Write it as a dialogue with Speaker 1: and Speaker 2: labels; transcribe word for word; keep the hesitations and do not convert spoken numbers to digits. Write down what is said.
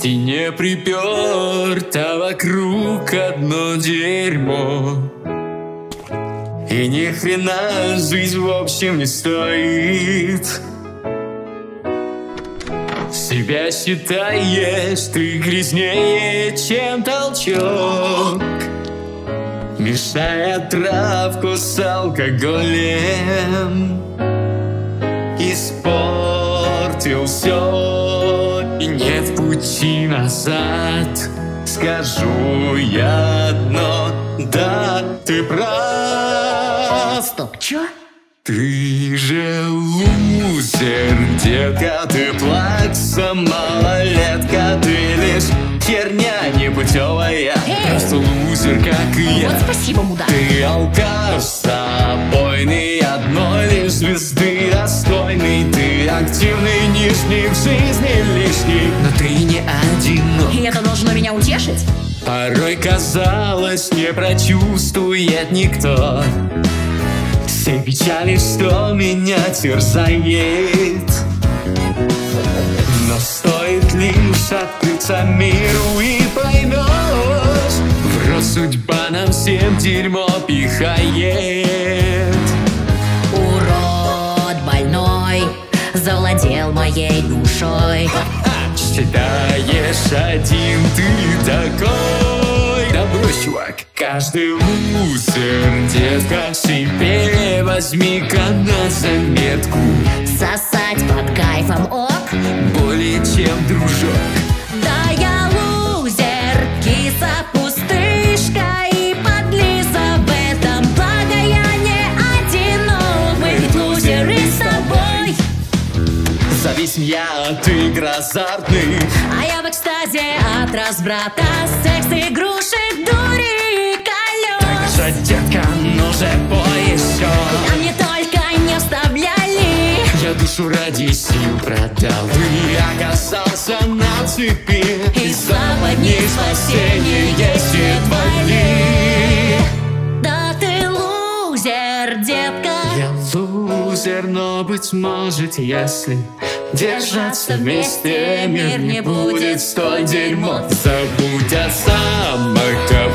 Speaker 1: стене приперт, а вокруг одно дерьмо. И ни хрена жизнь в общем не стоит. Себя считаешь ты грязнее, чем толчок, мешая травку с алкоголем. Испортил все, и нет пути назад. Скажу я одно: да, ты прав.
Speaker 2: Стоп, чё?
Speaker 1: Ты же лузер, детка, ты плакса, малолетка, ты лишь херня непутевая.
Speaker 2: Эй!
Speaker 1: Просто лузер, как и я.
Speaker 2: Вот спасибо, мудак.
Speaker 1: Ты алкаш собойный, одной лишь звезды достойный. Ты активный, нижний, в жизни лишний, но ты не одинок.
Speaker 2: И это должно меня утешить?
Speaker 1: Порой казалось, не прочувствует никто все печали, что меня терзает. Но стоит лишь открыться миру, и поймешь, в рот судьба нам всем дерьмо пихает.
Speaker 2: Урод больной завладел моей душой.
Speaker 1: Считаешь один ты такой? Да брось, чувак. Каждый лузер, детка, себе возьми-ка на заметку.
Speaker 2: Сосать под кайфом ок?
Speaker 1: Более чем дружок.
Speaker 2: Да я лузер, киса пустышка и подлиза. В этом благо я не одинок. Мы ведь лузеры с тобой.
Speaker 1: Зависим я от игр азартных,
Speaker 2: А я в экстазе от разврата, секс, игрушек, дури и колес.
Speaker 1: что, детка, ну же пой еще.
Speaker 2: А мне только не вставляли.
Speaker 1: Я душу ради сил продал, ты оказался на цепи.
Speaker 2: И западней спасения есть едва ли. Да ты лузер, детка.
Speaker 1: Я лузер, но быть может, если держаться вместе, мир не будет столь дерьмо. Забудь о самых